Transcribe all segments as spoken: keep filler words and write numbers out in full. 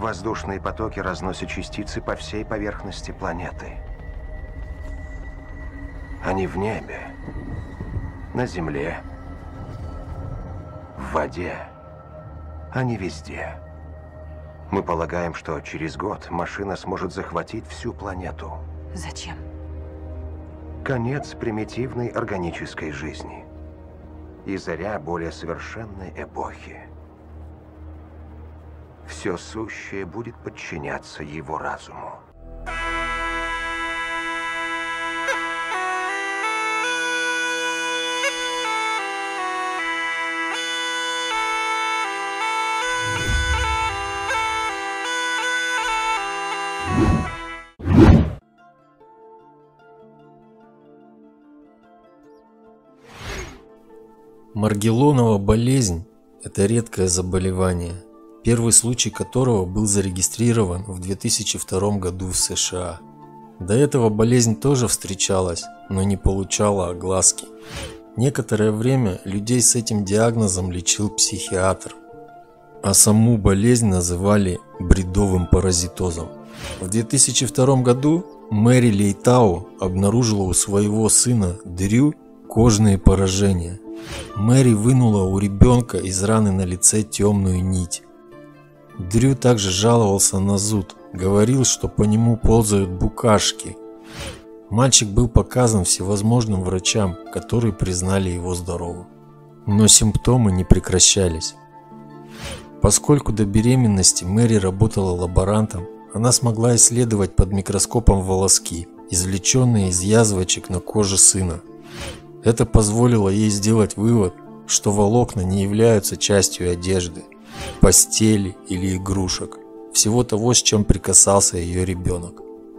Воздушные потоки разносят частицы по всей поверхности планеты. Они в небе, на земле, в воде. Они везде. Мы полагаем, что через год машина сможет захватить всю планету. Зачем? Конец примитивной органической жизни и заря более совершенной эпохи. Все сущее будет подчиняться его разуму. Маргеллонова болезнь – это редкое заболевание, первый случай которого был зарегистрирован в две тысячи втором году в США. До этого болезнь тоже встречалась, но не получала огласки. Некоторое время людей с этим диагнозом лечил психиатр, а саму болезнь называли бредовым паразитозом. В две тысячи втором году Мэри Лейтау обнаружила у своего сына Дрю кожные поражения. Мэри вынула у ребенка из раны на лице темную нить. Дрю также жаловался на зуд, говорил, что по нему ползают букашки. Мальчик был показан всевозможным врачам, которые признали его здоровым. Но симптомы не прекращались. Поскольку до беременности Мэри работала лаборантом, она смогла исследовать под микроскопом волоски, извлеченные из язвочек на коже сына. Это позволило ей сделать вывод, что волокна не являются частью одежды, постели или игрушек, всего того, с чем прикасался ее ребенок.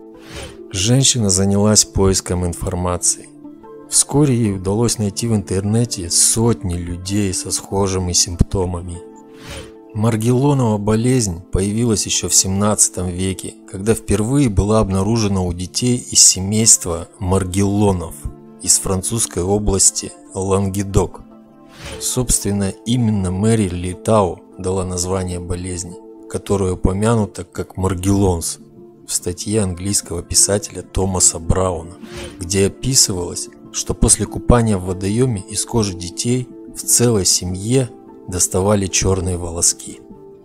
Женщина занялась поиском информации. Вскоре ей удалось найти в интернете сотни людей со схожими симптомами. Маргеллонова болезнь появилась еще в семнадцатом веке, когда впервые была обнаружена у детей из семейства Маргеллонов из французской области Лангедок. Собственно, именно Мэри Лейтау дала название болезни, которая упомянута как Маргеллонс в статье английского писателя Томаса Брауна, где описывалось, что после купания в водоеме из кожи детей в целой семье доставали черные волоски.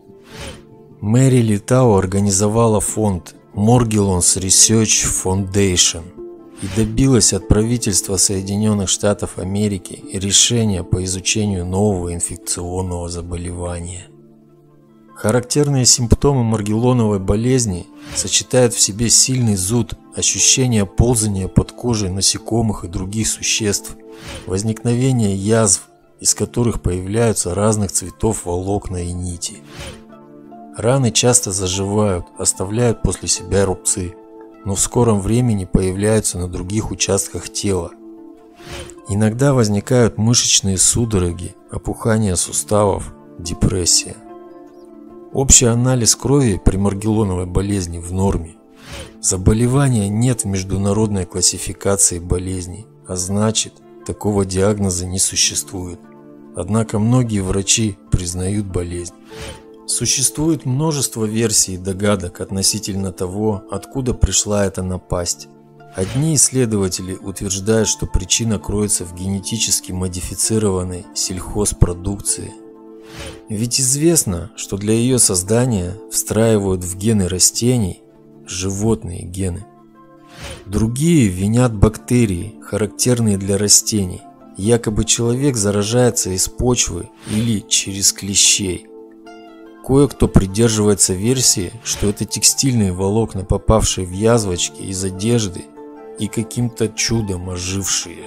Мэри Лейтау организовала фонд Morgellons Research Foundation и добилась от правительства Соединенных Штатов Америки решения по изучению нового инфекционного заболевания. Характерные симптомы Маргеллоновой болезни сочетают в себе сильный зуд, ощущение ползания под кожей насекомых и других существ, возникновение язв, из которых появляются разных цветов волокна и нити. Раны часто заживают, оставляют после себя рубцы, но в скором времени появляются на других участках тела. Иногда возникают мышечные судороги, опухание суставов, депрессия. Общий анализ крови при Маргеллоновой болезни в норме. Заболевания нет в международной классификации болезней, а значит, такого диагноза не существует. Однако многие врачи признают болезнь. Существует множество версий и догадок относительно того, откуда пришла эта напасть. Одни исследователи утверждают, что причина кроется в генетически модифицированной сельхозпродукции. Ведь известно, что для ее создания встраивают в гены растений животные гены. Другие винят бактерии, характерные для растений. Якобы человек заражается из почвы или через клещей. Кое-кто придерживается версии, что это текстильные волокна, попавшие в язвочки из одежды и каким-то чудом ожившие.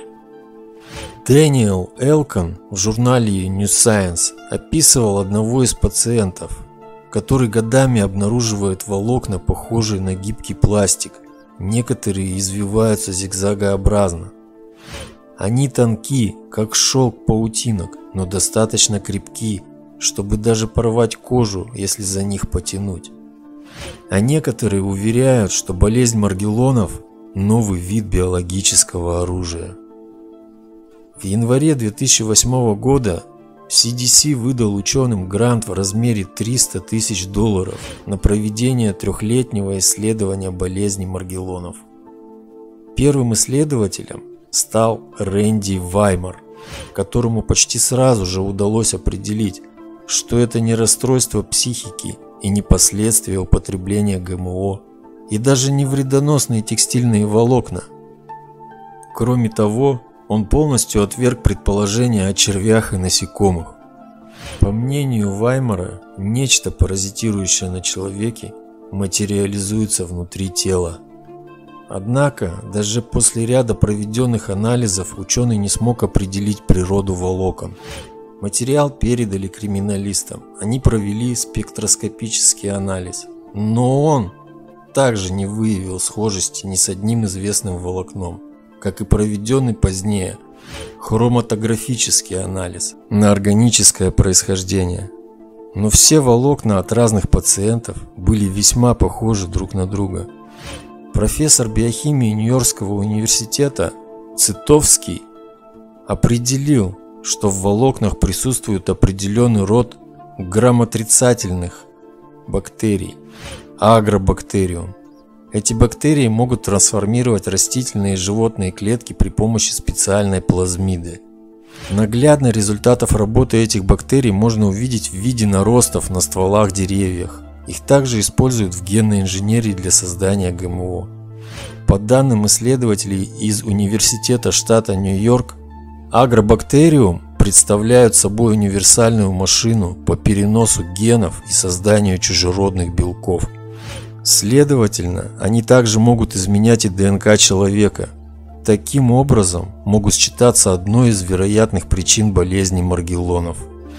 Дэниел Элкон в журнале New Science описывал одного из пациентов, который годами обнаруживает волокна, похожие на гибкий пластик. Некоторые извиваются зигзагообразно. Они тонки, как шелк паутинок, но достаточно крепки, чтобы даже порвать кожу, если за них потянуть. А некоторые уверяют, что болезнь Маргеллонов – новый вид биологического оружия. В январе две тысячи восьмого года си ди си выдал ученым грант в размере триста тысяч долларов на проведение трехлетнего исследования болезни Маргеллонов. Первым исследователем стал Рэнди Ваймар, которому почти сразу же удалось определить, что это не расстройство психики и не последствия употребления ГМО, и даже не вредоносные текстильные волокна. Кроме того, он полностью отверг предположения о червях и насекомых. По мнению Ваймара, нечто, паразитирующее на человеке, материализуется внутри тела. Однако, даже после ряда проведенных анализов ученый не смог определить природу волокон. Материал передали криминалистам, они провели спектроскопический анализ, но он также не выявил схожести ни с одним известным волокном, как и проведенный позднее хроматографический анализ на органическое происхождение. Но все волокна от разных пациентов были весьма похожи друг на друга. Профессор биохимии Нью-Йоркского университета Цитовский определил, что в волокнах присутствует определенный род грамотрицательных бактерий – агробактериум. Эти бактерии могут трансформировать растительные и животные клетки при помощи специальной плазмиды. Наглядно результатов работы этих бактерий можно увидеть в виде наростов на стволах деревьев. Их также используют в генной инженерии для создания ГМО. По данным исследователей из Университета штата Нью-Йорк, агробактериум представляют собой универсальную машину по переносу генов и созданию чужеродных белков. Следовательно, они также могут изменять и ДНК человека. Таким образом, могут считаться одной из вероятных причин болезни Маргеллонов.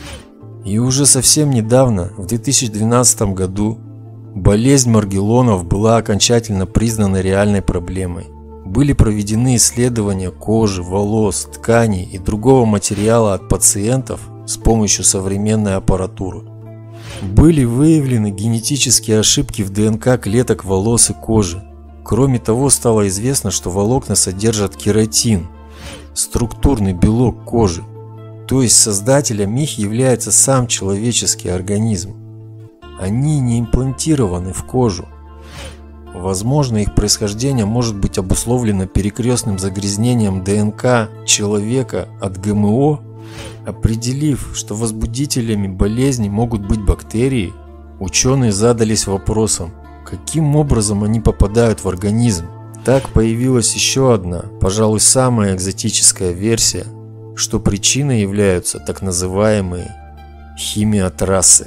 И уже совсем недавно, в две тысячи двенадцатом году, болезнь Маргеллонов была окончательно признана реальной проблемой. Были проведены исследования кожи, волос, тканей и другого материала от пациентов с помощью современной аппаратуры. Были выявлены генетические ошибки в ДНК клеток волос и кожи. Кроме того, стало известно, что волокна содержат кератин, структурный белок кожи. То есть создателем их является сам человеческий организм. Они не имплантированы в кожу. Возможно, их происхождение может быть обусловлено перекрестным загрязнением ДНК человека от ГМО. Определив, что возбудителями болезни могут быть бактерии, ученые задались вопросом, каким образом они попадают в организм. Так появилась еще одна, пожалуй, самая экзотическая версия, что причиной являются так называемые химиотрассы.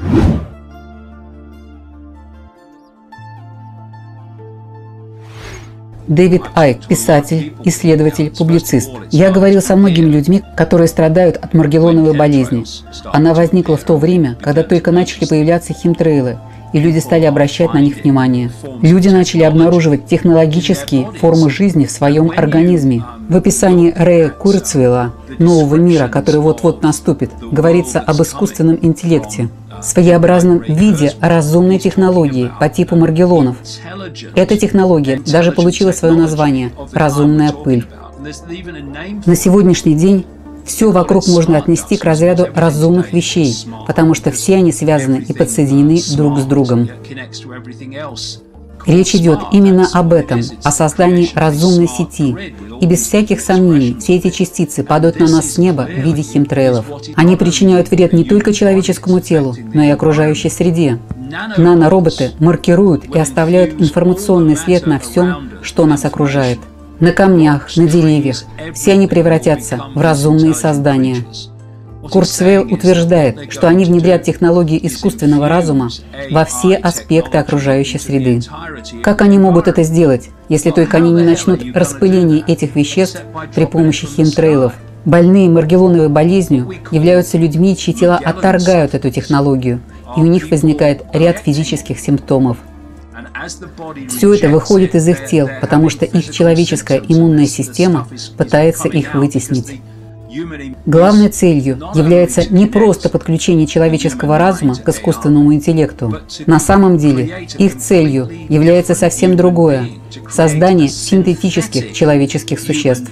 Дэвид Айк, писатель, исследователь, публицист. Я говорил со многими людьми, которые страдают от Маргеллоновой болезни. Она возникла в то время, когда только начали появляться химтрейлы, и люди стали обращать на них внимание. Люди начали обнаруживать технологические формы жизни в своем организме. В описании Рэя Курцвейла «Нового мира», который вот-вот наступит, говорится об искусственном интеллекте, своеобразном виде разумной технологии по типу Маргеллонов. Эта технология даже получила свое название – «разумная пыль». На сегодняшний день все вокруг можно отнести к разряду разумных вещей, потому что все они связаны и подсоединены друг с другом. Речь идет именно об этом, о создании разумной сети. И без всяких сомнений, все эти частицы падают на нас с неба в виде химтрейлов. Они причиняют вред не только человеческому телу, но и окружающей среде. Нанороботы маркируют и оставляют информационный след на всем, что нас окружает. На камнях, на деревьях. Все они превратятся в разумные создания. Курцвейл утверждает, что они внедрят технологии искусственного разума во все аспекты окружающей среды. Как они могут это сделать, если только они не начнут распыление этих веществ при помощи химтрейлов? Больные Маргеллоновой болезнью являются людьми, чьи тела отторгают эту технологию, и у них возникает ряд физических симптомов. Все это выходит из их тел, потому что их человеческая иммунная система пытается их вытеснить. Главной целью является не просто подключение человеческого разума к искусственному интеллекту. На самом деле, их целью является совсем другое – создание синтетических человеческих существ.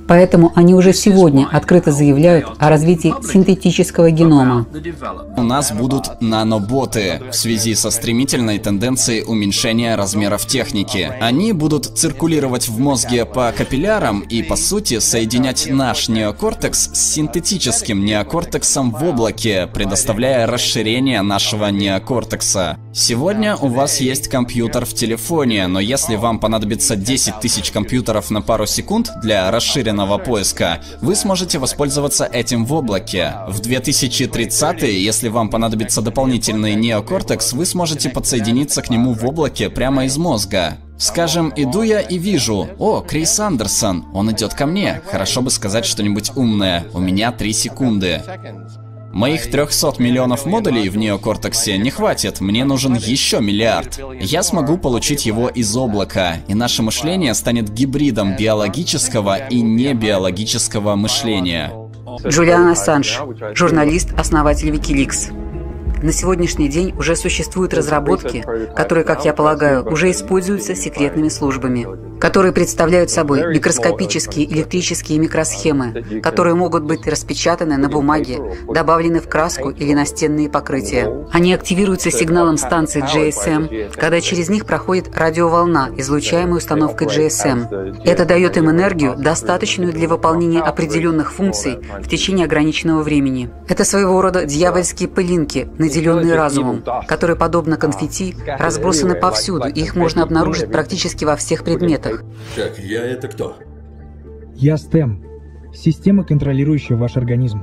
Поэтому они уже сегодня открыто заявляют о развитии синтетического генома. У нас будут наноботы в связи со стремительной тенденцией уменьшения размеров техники. Они будут циркулировать в мозге по капиллярам и, по сути, соединять наш неокортекс с синтетическим неокортексом в облаке, предоставляя расширение нашего неокортекса. Сегодня у вас есть компьютер в телефоне, но если вам понадобится десять тысяч компьютеров на пару секунд для расширенного поиска, вы сможете воспользоваться этим в облаке. В две тысячи тридцатые, если вам понадобится дополнительный неокортекс, вы сможете подсоединиться к нему в облаке прямо из мозга. Скажем, иду я и вижу: о, Крис Андерсон, он идет ко мне. Хорошо бы сказать что-нибудь умное. У меня три секунды. Моих трёхсот миллионов модулей в неокортексе не хватит, мне нужен еще миллиард. Я смогу получить его из облака, и наше мышление станет гибридом биологического и небиологического мышления. Джулиан Ассанж, журналист, основатель Wikileaks. На сегодняшний день уже существуют разработки, которые, как я полагаю, уже используются секретными службами, которые представляют собой микроскопические электрические микросхемы, которые могут быть распечатаны на бумаге, добавлены в краску или настенные покрытия. Они активируются сигналом станции джи эс эм, когда через них проходит радиоволна, излучаемая установкой джи эс эм. Это дает им энергию, достаточную для выполнения определенных функций в течение ограниченного времени. Это своего рода дьявольские пылинки, наделенные разумом, которые, подобно конфетти, разбросаны повсюду, и их можно обнаружить практически во всех предметах. Так, я это кто? Я стэм. Система, контролирующая ваш организм.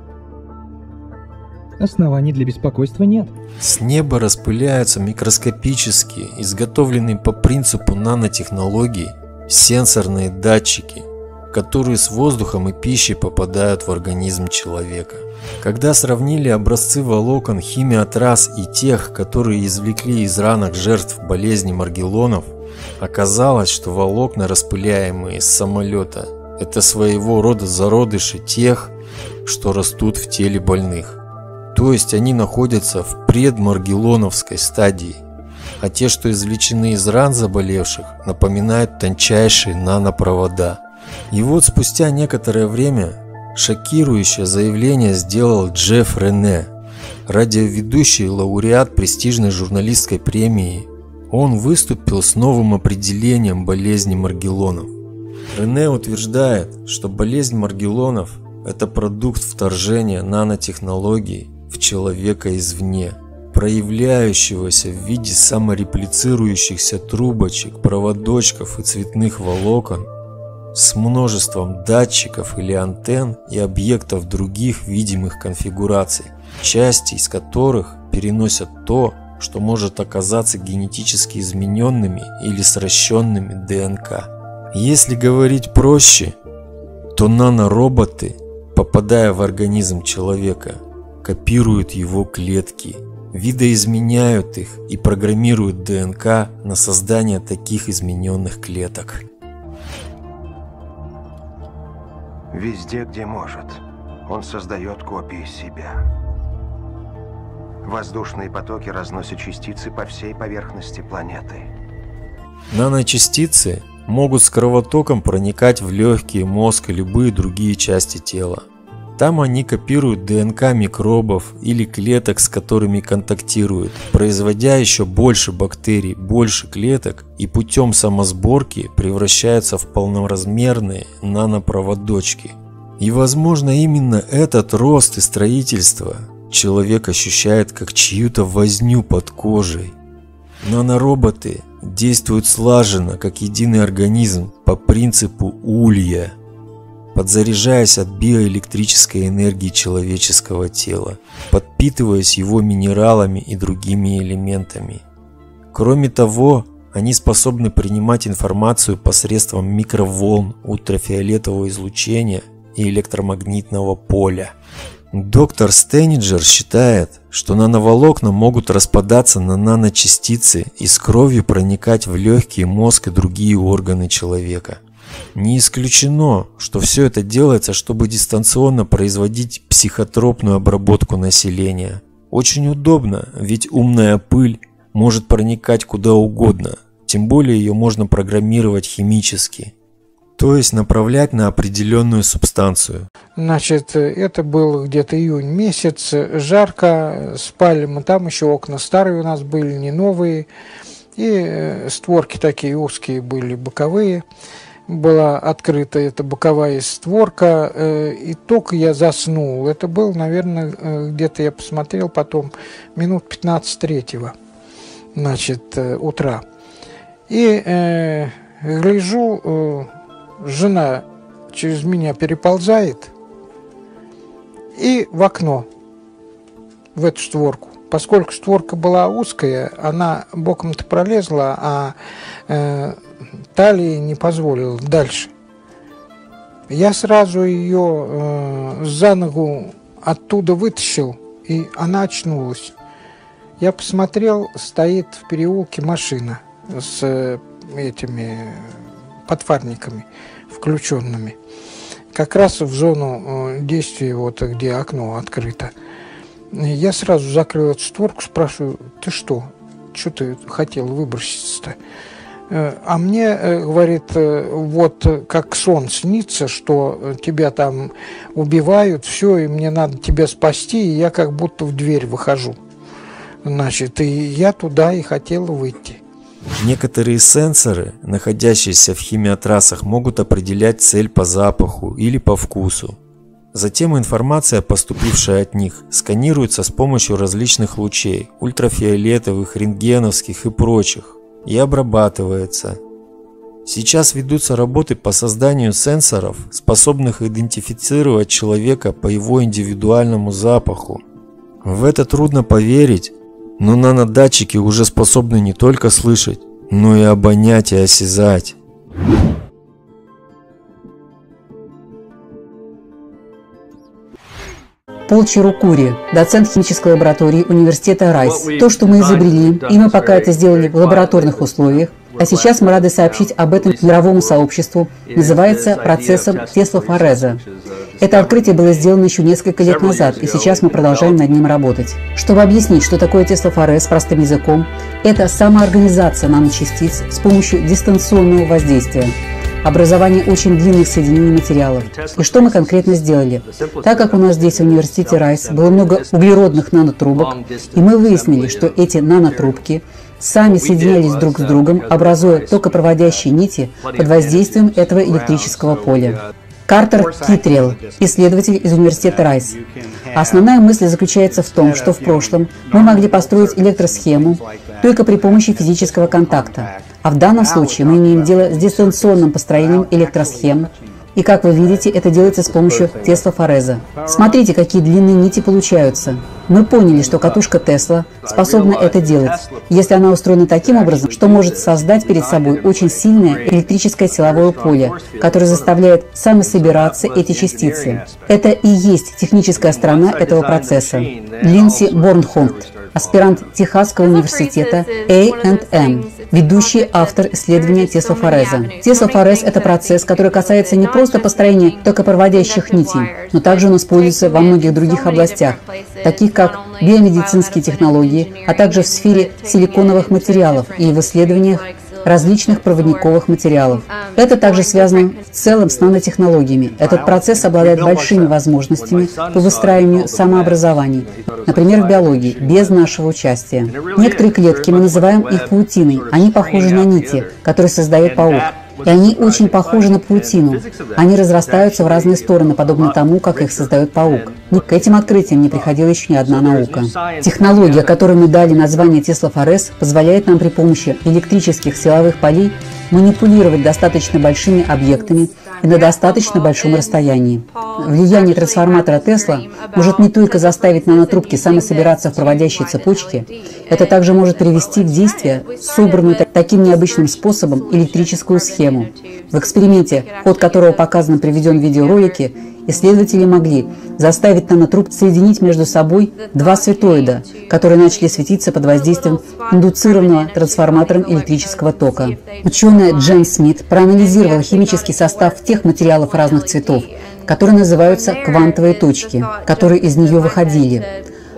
Оснований для беспокойства нет. С неба распыляются микроскопические, изготовленные по принципу нанотехнологий, сенсорные датчики, которые с воздухом и пищей попадают в организм человека. Когда сравнили образцы волокон химиотрасс и тех, которые извлекли из ранок жертв болезни Маргеллонов, оказалось, что волокна, распыляемые из самолета, это своего рода зародыши тех, что растут в теле больных. То есть они находятся в предмаргеллоновской стадии, а те, что извлечены из ран заболевших, напоминают тончайшие нанопровода. И вот спустя некоторое время шокирующее заявление сделал Джефф Рене, радиоведущий и лауреат престижной журналистской премии. Он выступил с новым определением болезни Маргеллонов. Рене утверждает, что болезнь Маргеллонов – это продукт вторжения нанотехнологий в человека извне, проявляющегося в виде самореплицирующихся трубочек, проводочков и цветных волокон, с множеством датчиков или антенн и объектов других видимых конфигураций, части из которых переносят то, что может оказаться генетически измененными или сращенными ДНК. Если говорить проще, то нанороботы, попадая в организм человека, копируют его клетки, видоизменяют их и программируют ДНК на создание таких измененных клеток. Везде, где может, он создает копии себя. Воздушные потоки разносят частицы по всей поверхности планеты. Наночастицы могут с кровотоком проникать в легкие, мозг и любые другие части тела. Там они копируют ДНК микробов или клеток, с которыми контактируют, производя еще больше бактерий, больше клеток, и путем самосборки превращаются в полноразмерные нанопроводочки. И возможно именно этот рост и строительство человек ощущает как чью-то возню под кожей. Нанороботы действуют слаженно, как единый организм, по принципу улья, подзаряжаясь от биоэлектрической энергии человеческого тела, подпитываясь его минералами и другими элементами. Кроме того, они способны принимать информацию посредством микроволн ультрафиолетового излучения и электромагнитного поля. Доктор Стейниджер считает, что нановолокна могут распадаться на наночастицы и с кровью проникать в легкие, мозг и другие органы человека. Не исключено, что все это делается, чтобы дистанционно производить психотропную обработку населения. Очень удобно, ведь умная пыль может проникать куда угодно, тем более ее можно программировать химически. То есть направлять на определенную субстанцию. Значит, это был где-то июнь месяц, жарко, спали мы там, еще окна старые у нас были, не новые, и створки такие узкие были, боковые. Была открыта эта боковая створка, и только я заснул. Это был, наверное, где-то я посмотрел потом, минут пятнадцать третьего, значит, утра. И э, гляжу, э, жена через меня переползает и в окно, в эту створку. Поскольку створка была узкая, она боком-то пролезла, а э, талии не позволила дальше. Я сразу ее э, за ногу оттуда вытащил, и она очнулась. Я посмотрел, стоит в переулке машина с э, этими подфарниками включенными. Как раз в зону э, действия, вот где окно открыто. Я сразу закрыл эту створку, спрашиваю: ты что? Что ты хотел выброситься-то? А мне, говорит, вот как сон снится, что тебя там убивают, все, и мне надо тебя спасти, и я как будто в дверь выхожу. Значит, и я туда и хотел выйти. Некоторые сенсоры, находящиеся в химиотрассах, могут определять цель по запаху или по вкусу. Затем информация, поступившая от них, сканируется с помощью различных лучей, ультрафиолетовых, рентгеновских и прочих, и обрабатывается. Сейчас ведутся работы по созданию сенсоров, способных идентифицировать человека по его индивидуальному запаху. В это трудно поверить, но нанодатчики уже способны не только слышать, но и обонять и осязать. Пол Чирукури, доцент химической лаборатории университета Райс. То, что мы изобрели, и мы пока это сделали в лабораторных условиях, а сейчас мы рады сообщить об этом мировому сообществу, называется процессом теслофореза. Это открытие было сделано еще несколько лет назад, и сейчас мы продолжаем над ним работать. Чтобы объяснить, что такое теслофорез простым языком, это самоорганизация наночастиц с помощью дистанционного воздействия. Образование очень длинных соединений материалов. И что мы конкретно сделали? Так как у нас здесь в университете Райс было много углеродных нанотрубок, и мы выяснили, что эти нанотрубки сами соединялись друг с другом, образуя токопроводящие нити под воздействием этого электрического поля. Картер Китрелл, исследователь из университета Райс. Основная мысль заключается в том, что в прошлом мы могли построить электросхему только при помощи физического контакта, а в данном случае мы имеем дело с дистанционным построением электросхем, и, как вы видите, это делается с помощью теслофореза. Смотрите, какие длинные нити получаются. Мы поняли, что катушка Тесла способна это делать, если она устроена таким образом, что может создать перед собой очень сильное электрическое силовое поле, которое заставляет самособираться эти частицы. Это и есть техническая сторона этого процесса. Линдси Борнхолт, аспирант Техасского университета эй энд эм, ведущий автор исследования теслофореза. Теслофорез – это процесс, который касается не просто построения токопроводящих нитей, но также он используется во многих других областях, таких как биомедицинские технологии, а также в сфере силиконовых материалов и в исследованиях различных проводниковых материалов. Это также связано в целом с нанотехнологиями. Этот процесс обладает большими возможностями по выстраиванию самообразований, например, в биологии, без нашего участия. Некоторые клетки, мы называем их паутиной, они похожи на нити, которые создает паук. И они очень похожи на паутину. Они разрастаются в разные стороны, подобно тому, как их создает паук. К этим открытиям не приходила еще ни одна наука. Технология, которой мы дали название теслофорез, позволяет нам при помощи электрических силовых полей манипулировать достаточно большими объектами и на достаточно большом расстоянии. Влияние трансформатора Тесла может не только заставить нанотрубки самособираться в проводящей цепочке, это также может привести в действие собранную таким необычным способом электрическую схему. В эксперименте, ход которого показан приведен в видеоролике, исследователи могли заставить нанотруб соединить между собой два светоида, которые начали светиться под воздействием индуцированного трансформатором электрического тока. Ученая Джен Смит проанализировала химический состав тех материалов разных цветов, которые называются квантовые точки, которые из нее выходили.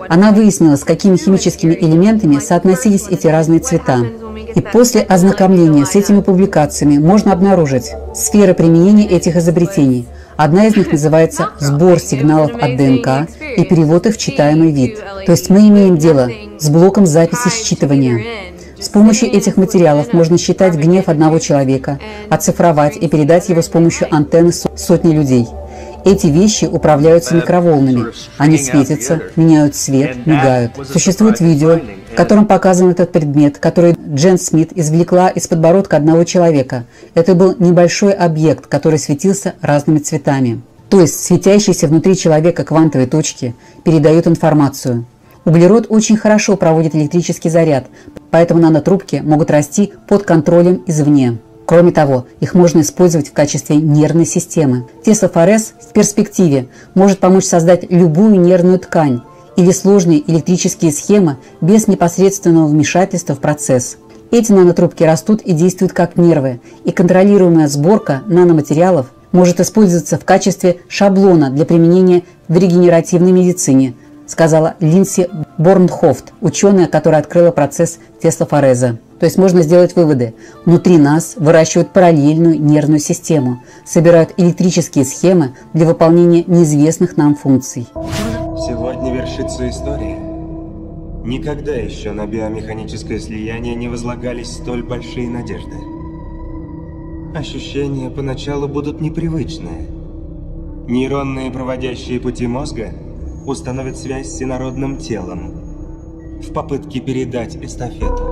Она выяснила, с какими химическими элементами соотносились эти разные цвета. И после ознакомления с этими публикациями можно обнаружить сферы применения этих изобретений. Одна из них называется «Сбор сигналов от ДНК и перевод их в читаемый вид». То есть мы имеем дело с блоком записи считывания. С помощью этих материалов можно считать гнев одного человека, оцифровать и передать его с помощью антенны сотни людей. Эти вещи управляются микроволнами. Они светятся, меняют цвет, мигают. Существует видео, в котором показан этот предмет, который Джен Смит извлекла из подбородка одного человека. Это был небольшой объект, который светился разными цветами. То есть светящиеся внутри человека квантовые точки передают информацию. Углерод очень хорошо проводит электрический заряд, поэтому нанотрубки могут расти под контролем извне. Кроме того, их можно использовать в качестве нервной системы. Теслофорез в перспективе может помочь создать любую нервную ткань или сложные электрические схемы без непосредственного вмешательства в процесс. Эти нанотрубки растут и действуют как нервы, и контролируемая сборка наноматериалов может использоваться в качестве шаблона для применения в регенеративной медицине, сказала Линдси Борнхофт, ученая, которая открыла процесс теслофореза. То есть можно сделать выводы. Внутри нас выращивают параллельную нервную систему, собирают электрические схемы для выполнения неизвестных нам функций. Сегодня вершится история. Никогда еще на биомеханическое слияние не возлагались столь большие надежды. Ощущения поначалу будут непривычные. Нейронные проводящие пути мозга установят связь с инородным телом в попытке передать эстафету.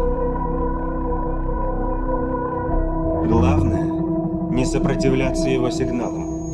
Главное – не сопротивляться его сигналам.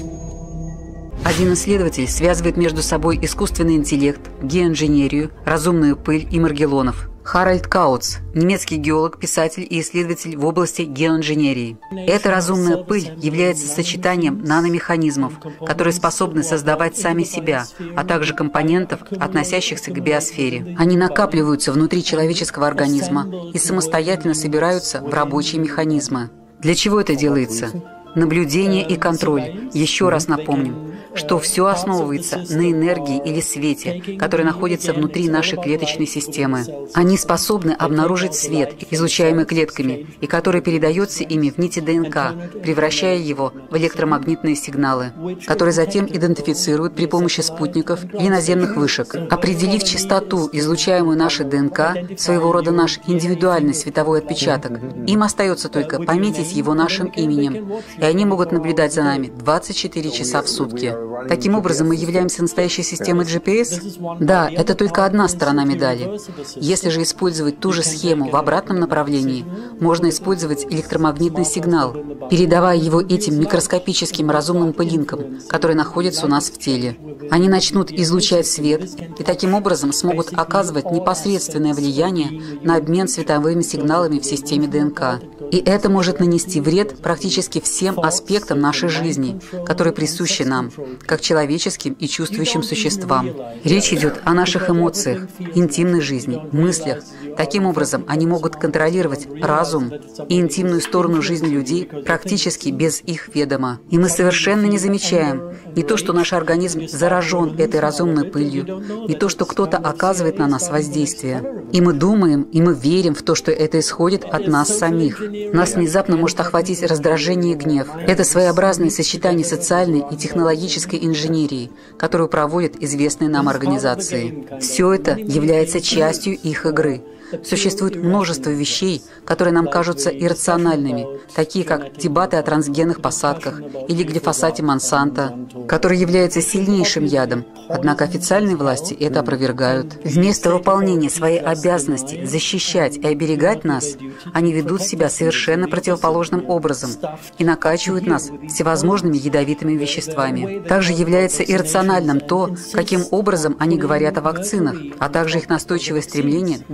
Один исследователь связывает между собой искусственный интеллект, геоинженерию, разумную пыль и маргелонов. Харальд Кауц – немецкий геолог, писатель и исследователь в области геоинженерии. Эта разумная пыль является сочетанием наномеханизмов, которые способны создавать сами себя, а также компонентов, относящихся к биосфере. Они накапливаются внутри человеческого организма и самостоятельно собираются в рабочие механизмы. Для чего это делается? Наблюдение и контроль. Еще раз напомним, что все основывается на энергии или свете, который находится внутри нашей клеточной системы. Они способны обнаружить свет, излучаемый клетками, и который передается ими в нити ДНК, превращая его в электромагнитные сигналы, которые затем идентифицируют при помощи спутников или наземных вышек. Определив частоту, излучаемую нашей ДНК, своего рода наш индивидуальный световой отпечаток, им остается только пометить его нашим именем, и они могут наблюдать за нами двадцать четыре часа в сутки. Таким образом, мы являемся настоящей системой джи пи эс? Да, это только одна сторона медали. Если же использовать ту же схему в обратном направлении, можно использовать электромагнитный сигнал, передавая его этим микроскопическим разумным пылинкам, которые находятся у нас в теле. Они начнут излучать свет и таким образом смогут оказывать непосредственное влияние на обмен световыми сигналами в системе ДНК. И это может нанести вред практически всем аспектам нашей жизни, которые присущи нам, как человеческим и чувствующим существам. Речь идет о наших эмоциях, интимной жизни, мыслях. Таким образом, они могут контролировать разум и интимную сторону жизни людей практически без их ведома. И мы совершенно не замечаем не то, что наш организм заражен этой разумной пылью, не то, что кто-то оказывает на нас воздействие. И мы думаем, и мы верим в то, что это исходит от нас самих. Нас внезапно может охватить раздражение и гнев. Это своеобразное сочетание социальной и технологической инженерии, которую проводят известные нам организации. Все это является частью их игры. Существует множество вещей, которые нам кажутся иррациональными, такие как дебаты о трансгенных посадках или глифосате Монсанто, который является сильнейшим ядом, однако официальные власти это опровергают. Вместо выполнения своей обязанности защищать и оберегать нас, они ведут себя совершенно противоположным образом и накачивают нас всевозможными ядовитыми веществами. Также является иррациональным то, каким образом они говорят о вакцинах, а также их настойчивое стремление добавлять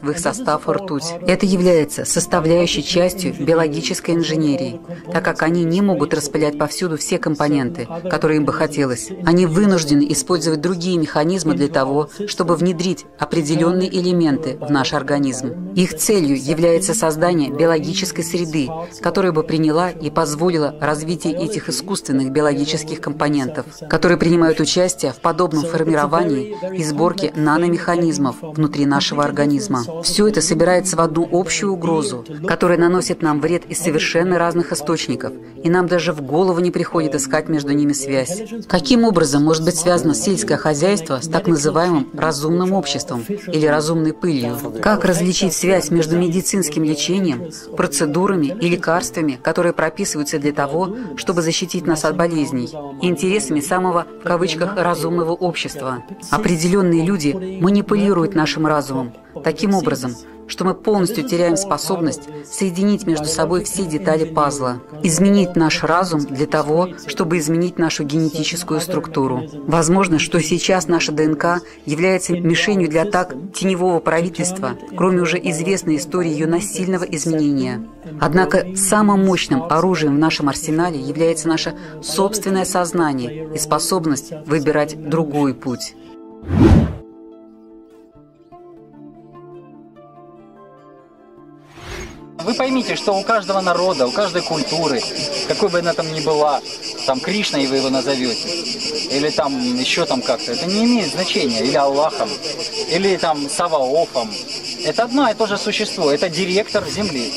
в их состав ртуть. Это является составляющей частью биологической инженерии, так как они не могут распылять повсюду все компоненты, которые им бы хотелось. Они вынуждены использовать другие механизмы для того, чтобы внедрить определенные элементы в наш организм. Их целью является создание биологической среды, которая бы приняла и позволила развитие этих искусственных биологических компонентов, которые принимают участие в подобном формировании и сборке наномеханизмов внутри нашего организма. Все это собирается в одну общую угрозу, которая наносит нам вред из совершенно разных источников, и нам даже в голову не приходит искать между ними связь. Каким образом может быть связано сельское хозяйство с так называемым разумным обществом или разумной пылью? Как различить связь между медицинским лечением, процедурами и лекарствами, которые прописываются для того, чтобы защитить нас от болезней, и интересами самого, в кавычках, разумного общества? Определенные люди манипулируют нашим разумом таким образом, что мы полностью теряем способность соединить между собой все детали пазла, изменить наш разум для того, чтобы изменить нашу генетическую структуру. Возможно, что сейчас наша ДНК является мишенью для атак теневого правительства, кроме уже известной истории ее насильного изменения. Однако самым мощным оружием в нашем арсенале является наше собственное сознание и способность выбирать другой путь. Вы поймите, что у каждого народа, у каждой культуры, какой бы она там ни была, там Кришной вы его назовете, или там еще там как-то, это не имеет значения, или Аллахом, или там Саваофом. Это одно и то же существо, это директор земли,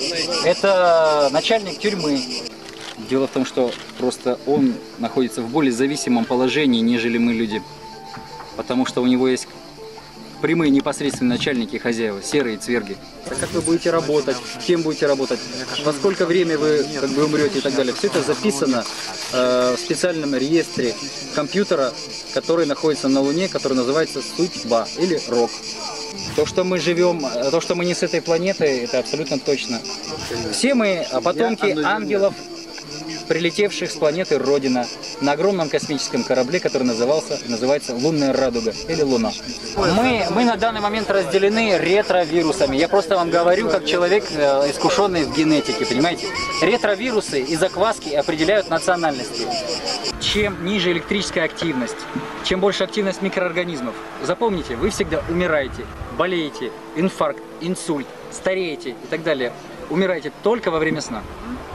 это начальник тюрьмы. Дело в том, что просто он находится в более зависимом положении, нежели мы, люди, потому что у него есть прямые непосредственные начальники и хозяева, серые цверги. Как вы будете работать, кем будете работать, во сколько время вы как бы умрете и так далее. Все это записано э, в специальном реестре компьютера, который находится на Луне, который называется судьба или рок. То, что мы живем, то, что мы не с этой планеты, это абсолютно точно. Все мы потомки ангелов, прилетевших с планеты Родина на огромном космическом корабле, который назывался, называется «Лунная радуга» или «Луна». Мы, мы на данный момент разделены ретровирусами. Я просто вам говорю, как человек, искушенный в генетике, понимаете? Ретровирусы и закваски определяют национальности. Чем ниже электрическая активность, чем больше активность микроорганизмов, запомните, вы всегда умираете, болеете, инфаркт, инсульт, стареете и так далее. Умираете только во время сна.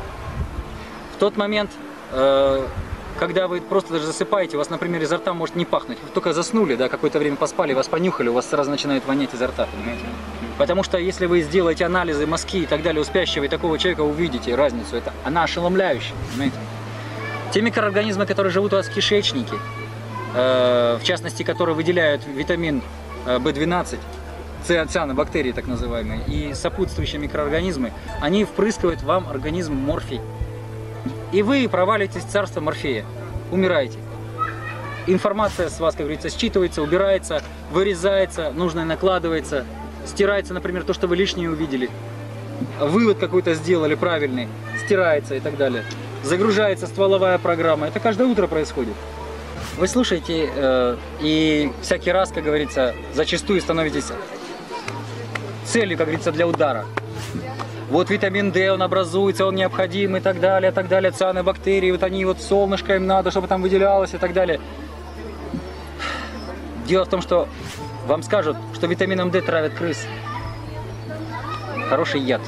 В тот момент, э, когда вы просто даже засыпаете, у вас, например, изо рта может не пахнуть. Вы только заснули, да, какое-то время поспали, вас понюхали, у вас сразу начинает вонять изо рта, понимаете? Потому что если вы сделаете анализы мозги и так далее у спящего, и такого человека увидите разницу, это она ошеломляющая, понимаете? Те микроорганизмы, которые живут у вас в кишечнике, э, в частности, которые выделяют витамин бэ двенадцать, цианобактерии так называемые, и сопутствующие микроорганизмы, они впрыскивают вам организм морфий. И вы провалитесь в царство Морфея, умираете. Информация с вас, как говорится, считывается, убирается, вырезается, нужное накладывается, стирается, например, то, что вы лишнее увидели. Вывод какой-то сделали правильный, стирается и так далее. Загружается стволовая программа. Это каждое утро происходит. Вы слушаете э, и всякий раз, как говорится, зачастую становитесь целью, как говорится, для удара. Вот витамин D, он образуется, он необходим и так далее, и так далее. Цианобактерии, вот они, вот солнышко им надо, чтобы там выделялось и так далее. Дело в том, что вам скажут, что витамином D травят крыс. Хороший яд.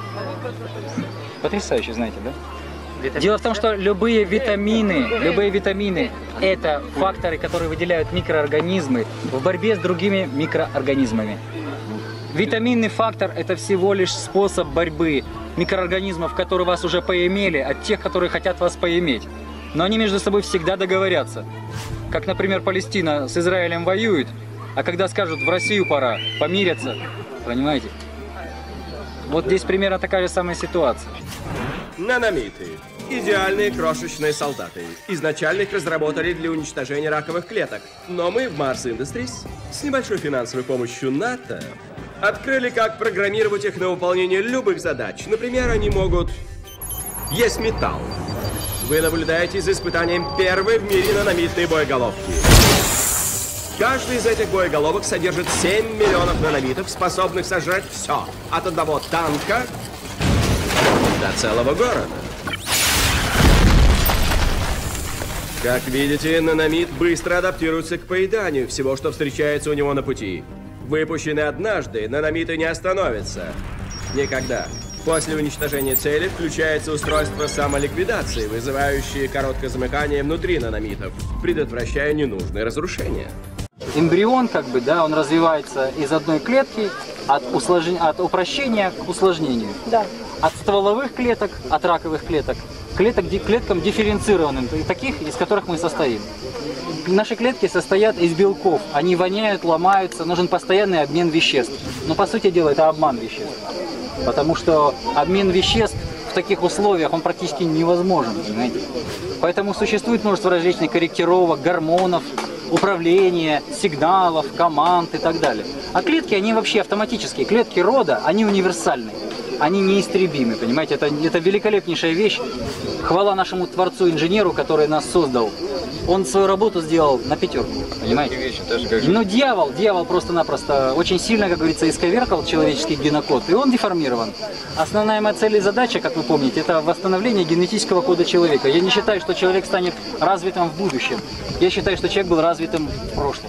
Потрясающе, знаете, да? Дело в том, что любые витамины, любые витамины – это факторы, которые выделяют микроорганизмы в борьбе с другими микроорганизмами. Витаминный фактор – это всего лишь способ борьбы микроорганизмов, которые вас уже поимели, от тех, которые хотят вас поиметь. Но они между собой всегда договорятся. Как, например, Палестина с Израилем воюет, а когда скажут «в Россию пора», помирятся, понимаете? Вот здесь примерно такая же самая ситуация. Наномиты. Идеальные крошечные солдаты. Изначально их разработали для уничтожения раковых клеток. Но мы в Mars Industries с небольшой финансовой помощью НАТО открыли, как программировать их на выполнение любых задач. Например, они могут есть металл. Вы наблюдаете за испытанием первой в мире наномитной боеголовки. Каждый из этих боеголовок содержит семь миллионов наномитов, способных сожрать все. От одного танка до целого города. Как видите, наномит быстро адаптируется к поеданию всего, что встречается у него на пути. Выпущенный однажды, наномиты не остановятся. Никогда. После уничтожения цели включается устройство самоликвидации, вызывающее короткое замыкание внутри наномитов, предотвращая ненужные разрушения. Эмбрион, как бы, да, он развивается из одной клетки от, услож... от упрощения к усложнению. Да. От стволовых клеток, от раковых клеток, клеток клеткам дифференцированным, таких, из которых мы состоим. Наши клетки состоят из белков, они воняют, ломаются, нужен постоянный обмен веществ. Но по сути дела это обман веществ. Потому что обмен веществ в таких условиях, он практически невозможен, понимаете? Поэтому существует множество различных корректировок, гормонов, управления, сигналов, команд и так далее. А клетки, они вообще автоматические. Клетки рода, они универсальные. Они неистребимы, понимаете? Это, это великолепнейшая вещь. Хвала нашему Творцу-инженеру, который нас создал. Он свою работу сделал на пятерку, понимаете? Но дьявол, дьявол просто-напросто очень сильно, как говорится, исковеркал человеческий генокод, и он деформирован. Основная моя цель и задача, как вы помните, это восстановление генетического кода человека. Я не считаю, что человек станет развитым в будущем. Я считаю, что человек был развитым в прошлом.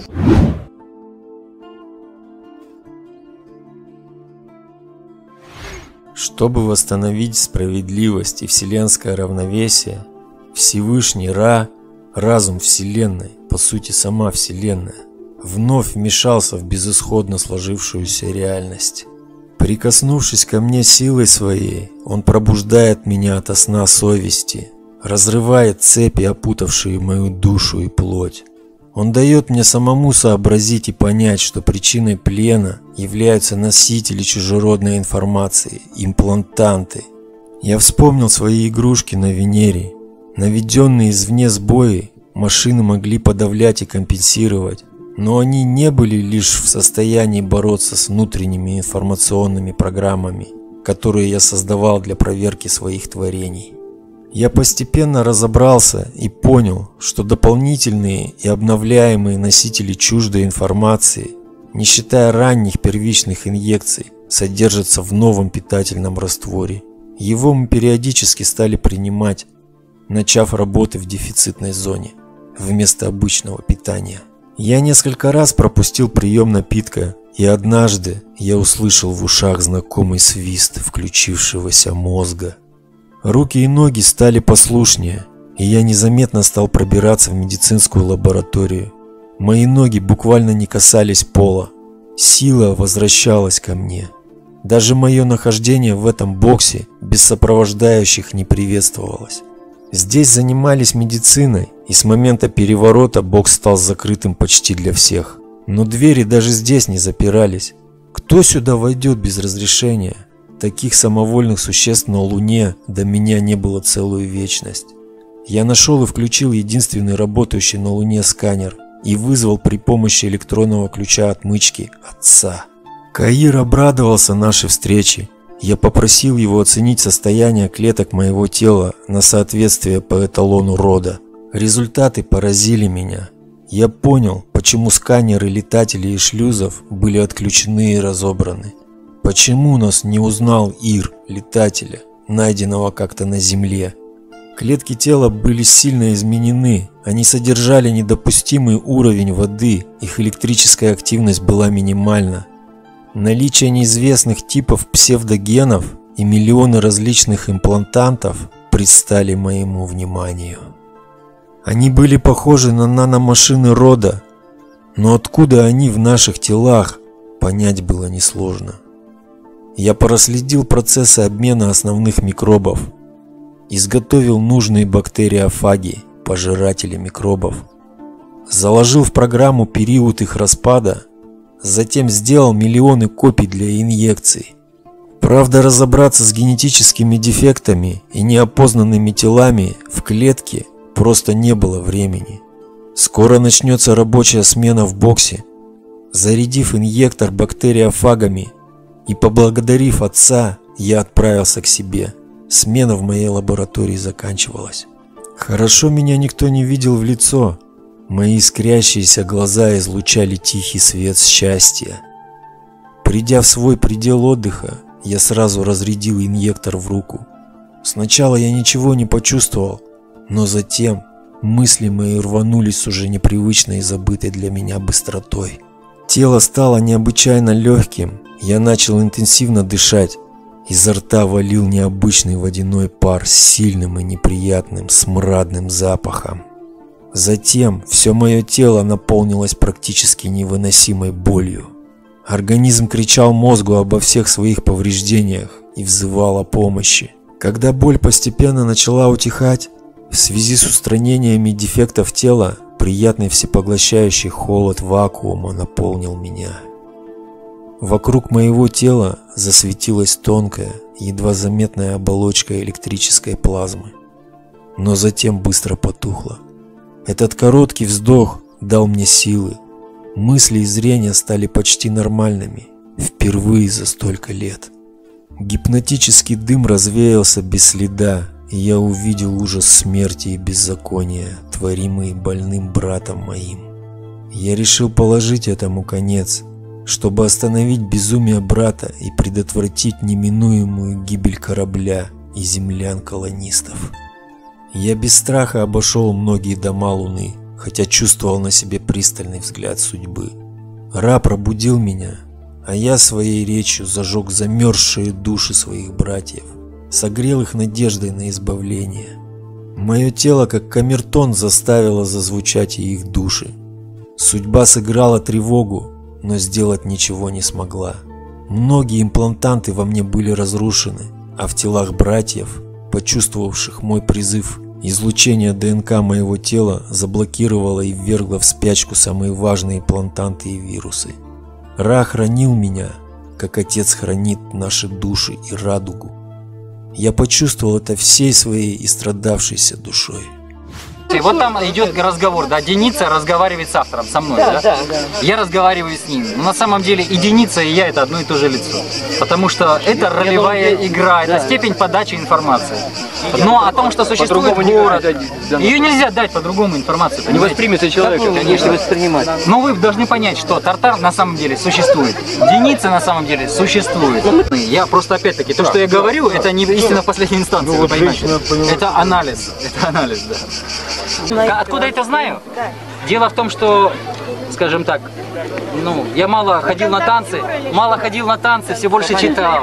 Чтобы восстановить справедливость и вселенское равновесие, Всевышний Ра, разум Вселенной, по сути сама Вселенная, вновь вмешался в безысходно сложившуюся реальность. Прикоснувшись ко мне силой своей, он пробуждает меня ото сна совести, разрывает цепи, опутавшие мою душу и плоть. Он дает мне самому сообразить и понять, что причиной плена являются носители чужеродной информации, имплантанты. Я вспомнил свои игрушки на Венере. Наведенные извне сбои машины могли подавлять и компенсировать, но они не были лишь в состоянии бороться с внутренними информационными программами, которые я создавал для проверки своих творений. Я постепенно разобрался и понял, что дополнительные и обновляемые носители чуждой информации, не считая ранних первичных инъекций, содержатся в новом питательном растворе. Его мы периодически стали принимать, начав работы в дефицитной зоне, вместо обычного питания. Я несколько раз пропустил прием напитка, и однажды я услышал в ушах знакомый свист включившегося мозга. Руки и ноги стали послушнее, и я незаметно стал пробираться в медицинскую лабораторию. Мои ноги буквально не касались пола. Сила возвращалась ко мне. Даже мое нахождение в этом боксе без сопровождающих не приветствовалось. Здесь занимались медициной, и с момента переворота бокс стал закрытым почти для всех. Но двери даже здесь не запирались. Кто сюда войдет без разрешения? Таких самовольных существ на Луне до меня не было целую вечность. Я нашел и включил единственный работающий на Луне сканер и вызвал при помощи электронного ключа отмычки отца. Каир обрадовался нашей встрече. Я попросил его оценить состояние клеток моего тела на соответствие по эталону рода. Результаты поразили меня. Я понял, почему сканеры летателей и шлюзов были отключены и разобраны. Почему нас не узнал Ир, летателя, найденного как-то на Земле? Клетки тела были сильно изменены, они содержали недопустимый уровень воды, их электрическая активность была минимальна. Наличие неизвестных типов псевдогенов и миллионы различных имплантантов предстали моему вниманию. Они были похожи на наномашины рода, но откуда они в наших телах, понять было несложно. Я проследил процессы обмена основных микробов, изготовил нужные бактериофаги, пожиратели микробов, заложил в программу период их распада, затем сделал миллионы копий для инъекций. Правда, разобраться с генетическими дефектами и неопознанными телами в клетке просто не было времени. Скоро начнется рабочая смена в боксе. Зарядив инъектор бактериофагами и поблагодарив отца, я отправился к себе. Смена в моей лаборатории заканчивалась. Хорошо меня никто не видел в лицо. Мои искрящиеся глаза излучали тихий свет счастья. Придя в свой предел отдыха, я сразу разрядил инъектор в руку. Сначала я ничего не почувствовал, но затем мысли мои рванулись с уже непривычной и забытой для меня быстротой. Тело стало необычайно легким, я начал интенсивно дышать. Изо рта валил необычный водяной пар с сильным и неприятным смрадным запахом. Затем все мое тело наполнилось практически невыносимой болью. Организм кричал мозгу обо всех своих повреждениях и взывал о помощи. Когда боль постепенно начала утихать, в связи с устранениями дефектов тела, приятный всепоглощающий холод вакуума наполнил меня. Вокруг моего тела засветилась тонкая, едва заметная оболочка электрической плазмы, но затем быстро потухла. Этот короткий вздох дал мне силы. Мысли и зрение стали почти нормальными, впервые за столько лет. Гипнотический дым развеялся без следа, и я увидел ужас смерти и беззакония, творимые больным братом моим. Я решил положить этому конец, чтобы остановить безумие брата и предотвратить неминуемую гибель корабля и землян-колонистов. Я без страха обошел многие дома Луны, хотя чувствовал на себе пристальный взгляд судьбы. Ра пробудил меня, а я своей речью зажег замерзшие души своих братьев, согрел их надеждой на избавление. Мое тело, как камертон, заставило зазвучать и их души. Судьба сыграла тревогу, но сделать ничего не смогла. Многие имплантанты во мне были разрушены, а в телах братьев, почувствовавших мой призыв, излучение ДНК моего тела заблокировало и ввергло в спячку самые важные имплантанты и вирусы. Ра хранил меня, как отец хранит наши души и радугу. Я почувствовал это всей своей истрадавшейся душой. И вот там идет разговор, да, Деница разговаривает с автором, со мной, да, да? Да, да. Я разговариваю с ним. Но на самом деле и Деница, и я это одно и то же лицо. Потому что это ролевая игра, это степень подачи информации. Но о том, что существует город, ее нельзя дать по-другому информацию. Не воспримется человек, конечно, воспринимать. Но вы должны понять, что Тартар на самом деле существует. Деница на самом деле существует. Я просто опять-таки, то, что я говорю, это не истина в последней инстанции, вы понимаете. Это анализ, это анализ, да. Откуда это знаю? Дело в том, что, скажем так, ну, я мало ходил на танцы, мало ходил на танцы, все больше читал.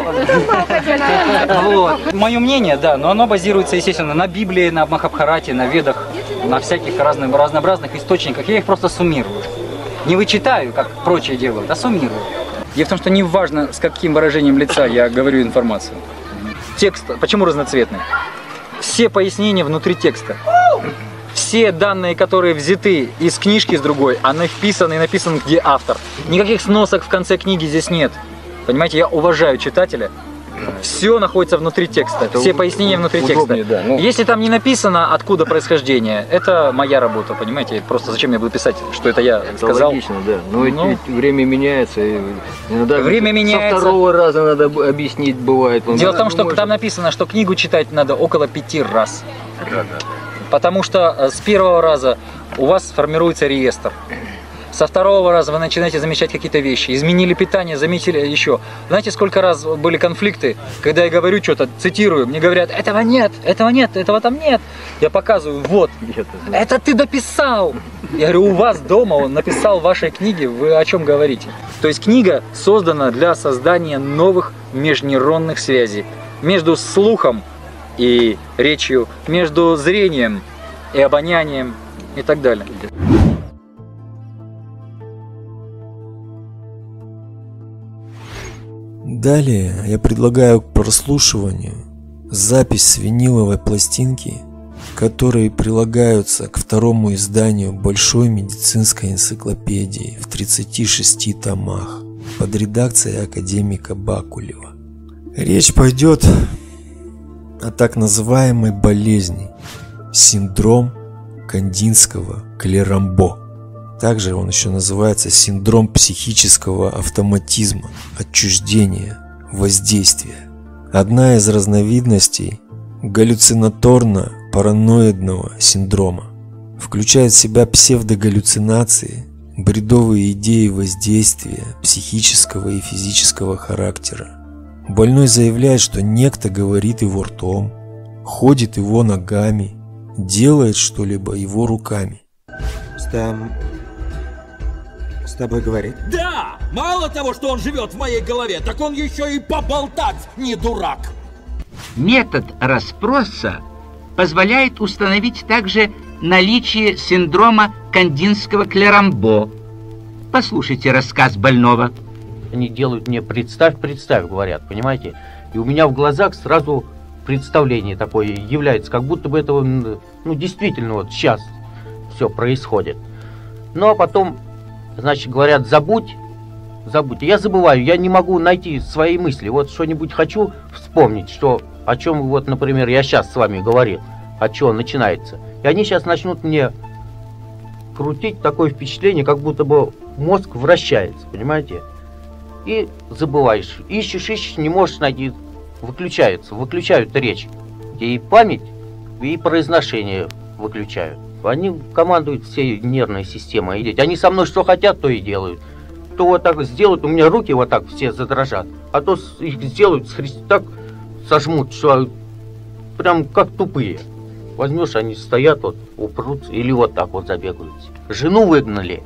Вот. Мое мнение, да, но оно базируется, естественно, на Библии, на Махабхарате, на Ведах, на всяких разных, разнообразных источниках. Я их просто суммирую. Не вычитаю, как прочие делают, а суммирую. Дело в том, что не важно, с каким выражением лица я говорю информацию. Текст, почему разноцветный? Все пояснения внутри текста. Все данные, которые взяты из книжки с другой, они вписаны и написаны, где автор. Никаких сносок в конце книги здесь нет. Понимаете, я уважаю читателя. Все находится внутри текста, это все пояснения внутри текста. Да, ну... Если там не написано, откуда происхождение, это моя работа, понимаете? Просто зачем я буду писать, что это я это сказал? Логично, да. Но ну... ведь время меняется. И иногда время меняется. Со второго раза надо объяснить, бывает. Дело в том, что может... там написано, что книгу читать надо около пяти раз. Да, да. Потому что с первого раза у вас формируется реестр. Со второго раза вы начинаете замечать какие-то вещи. Изменили питание, заметили еще. Знаете, сколько раз были конфликты, когда я говорю что-то, цитирую, мне говорят, этого нет, этого нет, этого там нет. Я показываю, вот, это ты дописал. Я говорю, у вас дома он написал в вашей книге, вы о чем говорите? То есть книга создана для создания новых межнейронных связей между слухом и речью, между зрением и обонянием и так далее. Далее я предлагаю к прослушиванию запись с виниловой пластинки, которые прилагаются к второму изданию большой медицинской энциклопедии в тридцати шести томах под редакцией академика Бакулева. Речь пойдет о так называемой болезни – синдром Кандинского Клерамбо. Также он еще называется синдром психического автоматизма, отчуждения, воздействия. Одна из разновидностей галлюцинаторно-параноидного синдрома. включает в себя псевдогаллюцинации, бредовые идеи воздействия психического и физического характера. Больной заявляет, что некто говорит его ртом, ходит его ногами, делает что-либо его руками. Стэм с тобой говорит? Да! Мало того, что он живет в моей голове, так он еще и поболтать не дурак. Метод расспроса позволяет установить также наличие синдрома Кандинского-Клерамбо. Послушайте рассказ больного. Они делают мне «представь, представь», говорят, понимаете? И у меня в глазах сразу представление такое является, как будто бы этого, ну, действительно, вот сейчас все происходит. Ну, а потом, значит, говорят, забудь, забудь. Я забываю, я не могу найти свои мысли. Вот что-нибудь хочу вспомнить, что, о чем, вот, например, я сейчас с вами говорил, от чего начинается. И они сейчас начнут мне крутить такое впечатление, как будто бы мозг вращается, понимаете? И забываешь. Ищешь, ищешь, не можешь найти. Выключается, выключают речь. И память, и произношение выключают. Они командуют всей нервной системой. Они со мной что хотят, то и делают. То вот так сделают, у меня руки вот так все задрожат. А то их сделают, так сожмут, что прям как тупые. Возьмешь, они стоят, вот, упрутся, или вот так вот забегают. Жену выгнали.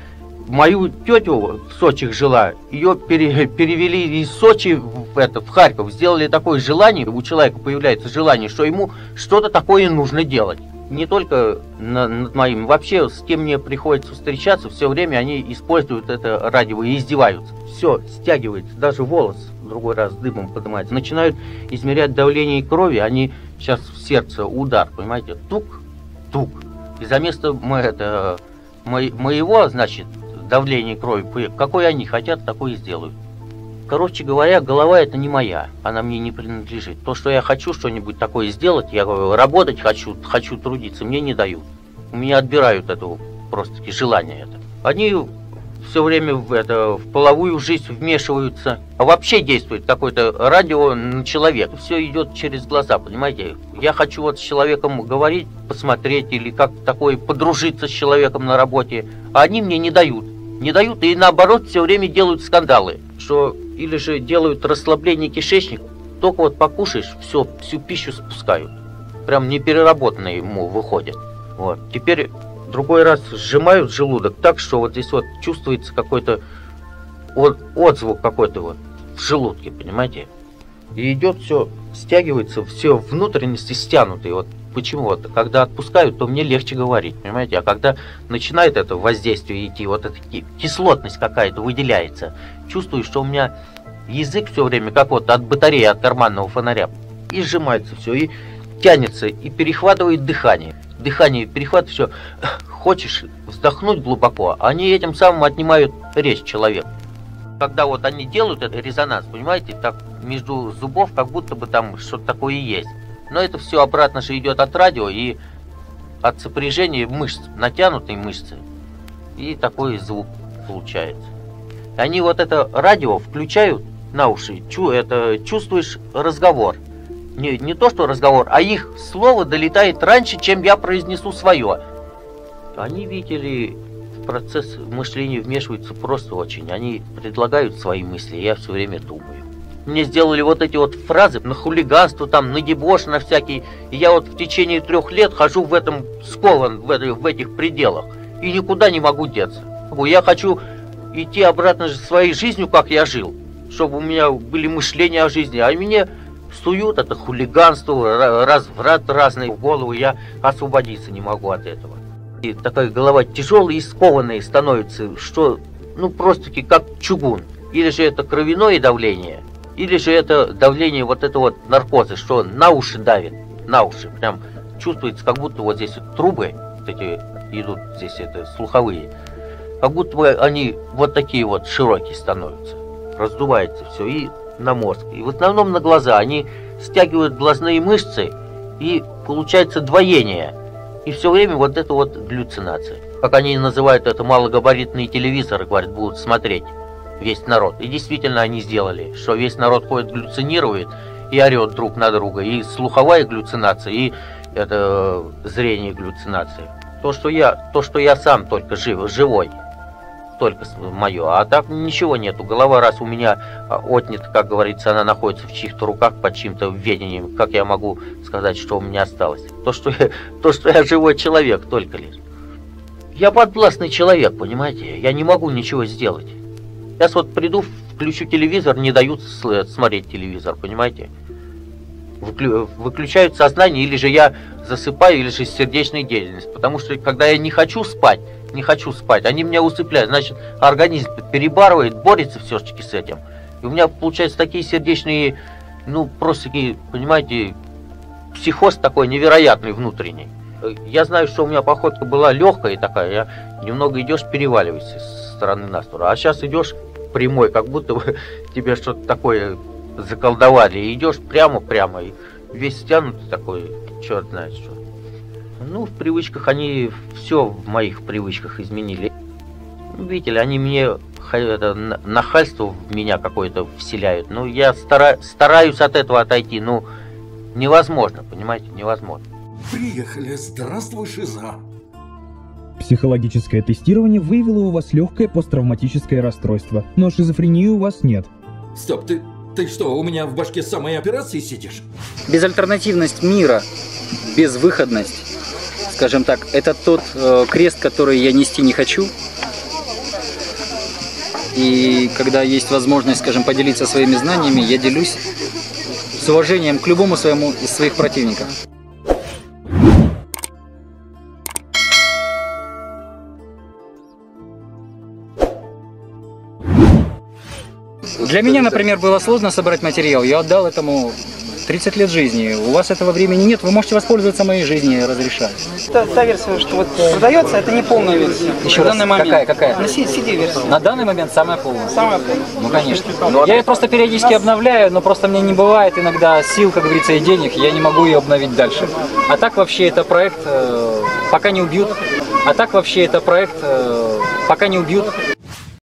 Мою тетю в Сочи жила, ее пере, перевели из Сочи в, это, в Харьков. Сделали такое желание, у человека появляется желание, что ему что-то такое нужно делать. Не только на, над моим, вообще с кем мне приходится встречаться, все время они используют это радио и издеваются. Все стягивается, даже волос другой раз дымом поднимается. Начинают измерять давление крови, они сейчас в сердце удар, понимаете, тук, тук. И за место мы, это, мо, моего, значит, давление крови, какой они хотят, такое и сделают. Короче говоря, голова это не моя, она мне не принадлежит. То, что я хочу что-нибудь такое сделать, я работать хочу, хочу трудиться, мне не дают. У меня отбирают это просто-таки желание это. Они все время в, это, в половую жизнь вмешиваются, а вообще действует какое-то радио на человека. Все идет через глаза, понимаете? Я хочу вот с человеком говорить, посмотреть или как такое подружиться с человеком на работе, а они мне не дают. Не дают и наоборот все время делают скандалы, что или же делают расслабление кишечника, только вот покушаешь, все, всю пищу спускают. Прям непереработанное ему выходит. Вот. Теперь другой раз сжимают желудок так, что вот здесь вот чувствуется какой-то от, отзвук какой-то вот в желудке, понимаете? И идет все, стягивается, все внутренности стянутые. Вот почему вот, когда отпускают, то мне легче говорить, понимаете? А когда начинает это воздействие идти, вот эта кислотность какая-то выделяется, чувствую, что у меня язык все время, как вот от батареи, от карманного фонаря, и сжимается все, и тянется, и перехватывает дыхание. Дыхание перехватывает все. Хочешь вздохнуть глубоко, они этим самым отнимают речь человека. Когда вот они делают этот резонанс, понимаете, так между зубов, как будто бы там что-то такое и есть. Но это все обратно же идет от радио и от сопряжения мышц, натянутой мышцы. И такой звук получается. Они вот это радио включают на уши, чу, это чувствуешь разговор. Не, не то, что разговор, а их слово долетает раньше, чем я произнесу свое. Они, видите ли, в процесс мышления вмешиваются просто очень. Они предлагают свои мысли, я все время думаю. Мне сделали вот эти вот фразы на хулиганство, там, на дебош, на всякие. И я вот в течение трех лет хожу в этом скован, в, этой, в этих пределах. И никуда не могу деться. Я хочу идти обратно своей жизнью, как я жил. Чтобы у меня были мышления о жизни. А мне суют это хулиганство, разврат разный в голову. Я освободиться не могу от этого. И такая голова тяжелая и скованная становится, что, ну, просто-таки как чугун. Или же это кровяное давление, или же это давление вот это вот наркоза, что на уши давит, на уши. Прям чувствуется, как будто вот здесь вот трубы, вот эти идут здесь это слуховые, как будто бы они вот такие вот широкие становятся. Раздувается все и на мозг. И в основном на глаза. Они стягивают глазные мышцы, и получается двоение. И все время вот это вот галлюцинация. Как они называют это, малогабаритные телевизоры, говорят, будут смотреть весь народ. И действительно они сделали, что весь народ ходит, галлюцинирует и орет друг на друга. И слуховая галлюцинация, и это зрение галлюцинация. То, что я, то, что я сам только жив, живой. Только мое. А так ничего нету. Голова, раз у меня отнята, как говорится, она находится в чьих-то руках под чьим-то ведением. Как я могу сказать, что у меня осталось? То, что я, то, что я живой человек, только лишь. Я подвластный человек, понимаете? Я не могу ничего сделать. Сейчас вот приду, включу телевизор, не дают смотреть телевизор, понимаете? Выклю, выключают сознание, или же я засыпаю, или же сердечная деятельность. Потому что, когда я не хочу спать, не хочу спать, они меня усыпляют. Значит, организм перебарывает, борется все-таки с этим. И у меня получаются такие сердечные, ну, просто такие, понимаете, психоз такой невероятный внутренний. Я знаю, что у меня походка была легкая такая, я немного идешь, переваливаешься с стороны на сторону. А сейчас идешь прямой, как будто бы тебе что-то такое заколдовали. И идешь прямо-прямо, и весь стянутый такой, черт знает что. Ну, в привычках они, все в моих привычках изменили. Видите ли, они мне это, нахальство в меня какое-то вселяют. Ну, я стара, стараюсь от этого отойти, ну, невозможно, понимаете, невозможно. Приехали, здравствуй, Шиза. Психологическое тестирование выявило у вас легкое посттравматическое расстройство, но шизофрении у вас нет. Стоп, ты, ты что, у меня в башке самой операции сидишь? Безальтернативность мира, безвыходность, скажем так, это тот э, крест, который я нести не хочу. И когда есть возможность, скажем, поделиться своими знаниями, я делюсь с уважением к любому своему из своих противников. Для меня, например, было сложно собрать материал. Я отдал этому тридцать лет жизни. У вас этого времени нет, вы можете воспользоваться моей жизнью, я разрешаю. Та, та версия, что вот продается, это не полная версия. Еще раз, какая, какая? На си ди-версия. На данный момент самая полная. Самая полная. Ну, конечно. Я ее просто периодически обновляю, но просто мне не бывает иногда сил, как говорится, и денег, я не могу ее обновить дальше. А так вообще это проект, э, пока не убьют. А так вообще это проект, э, пока не убьют.